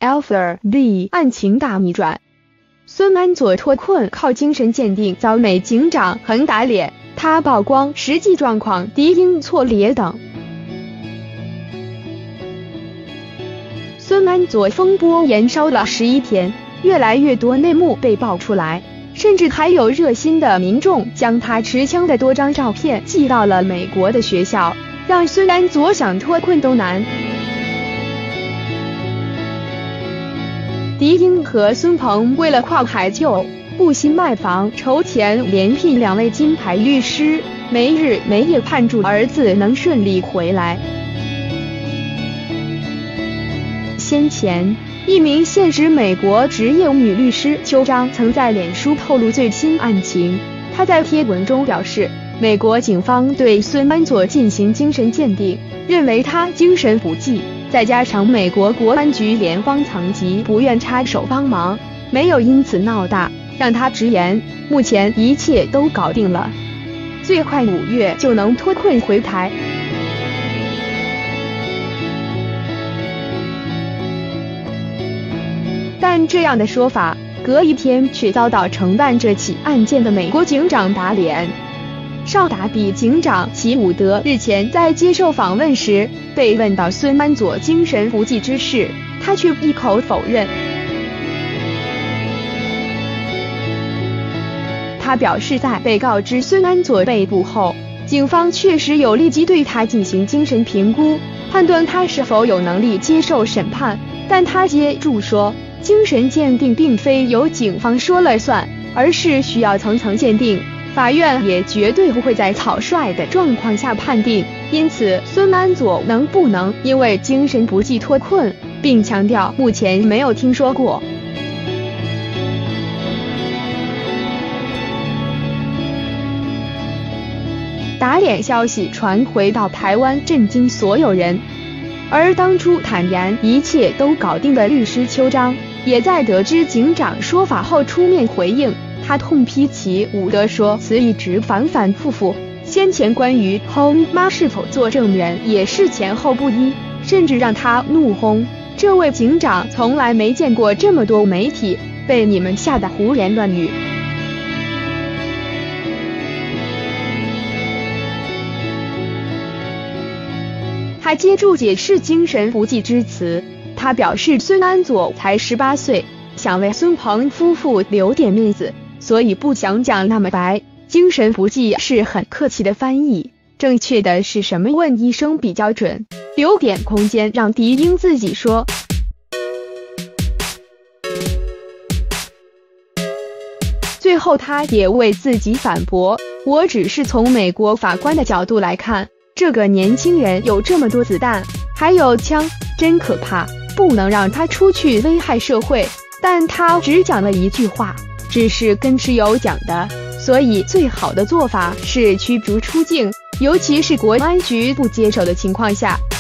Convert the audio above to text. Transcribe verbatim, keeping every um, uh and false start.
Alpha D 案情大逆转，孙安佐脱困靠精神鉴定遭美警长横打脸，他曝光实际状况敌英错列等。孙安佐风波延烧了十一天，越来越多内幕被爆出来，甚至还有热心的民众将他持枪的多张照片寄到了美国的学校，让孙安佐想脱困都难。狄英和孙鹏为了跨海救，不惜卖房筹钱，连聘两位金牌律师，没日没夜盼住儿子能顺利回来。先前，一名现职美国职业女律师邱章曾在脸书透露最新案情。她在贴文中表示，美国警方对孙安佐进行精神鉴定，认为他精神不济，再加上美国国安局联邦层级不愿插手帮忙，没有因此闹大，让他直言目前一切都搞定了，最快五月就能脱困回台。但这样的说法隔一天却遭到承办这起案件的美国警长打脸。邵达比警长齐伍德日前在接受访问时被问到孙安佐精神不济之事，他却一口否认。他表示，在被告知孙安佐被捕后，警方确实有立即对他进行精神评估，判断他是否有能力接受审判。但他接住说，精神鉴定并非由警方说了算，而是需要层层鉴定，法院也绝对不会在草率的状况下判定。因此，孙安佐能不能因为精神不济脱困，并强调目前没有听说过。打脸消息传回到台湾，震惊所有人。而当初坦言一切都搞定的律师邱章，也在得知警长说法后出面回应。他痛批齐伍德说辞一直反反复复，先前关于轰妈是否做证人也是前后不一，甚至让他怒轰这位警长从来没见过这么多媒体被你们吓得胡言乱语。还接住解释精神不济之词，他表示孙安佐才十八岁，想为孙鹏夫妇留点面子，所以不想讲那么白。精神不济是很客气的翻译，正确的是什么问医生比较准，留点空间让狄英自己说。最后他也为自己反驳，我只是从美国法官的角度来看，这个年轻人有这么多子弹，还有枪，真可怕，不能让他出去危害社会。但他只讲了一句话，只是跟室友讲的，所以最好的做法是驱逐出境，尤其是国安局不接手的情况下。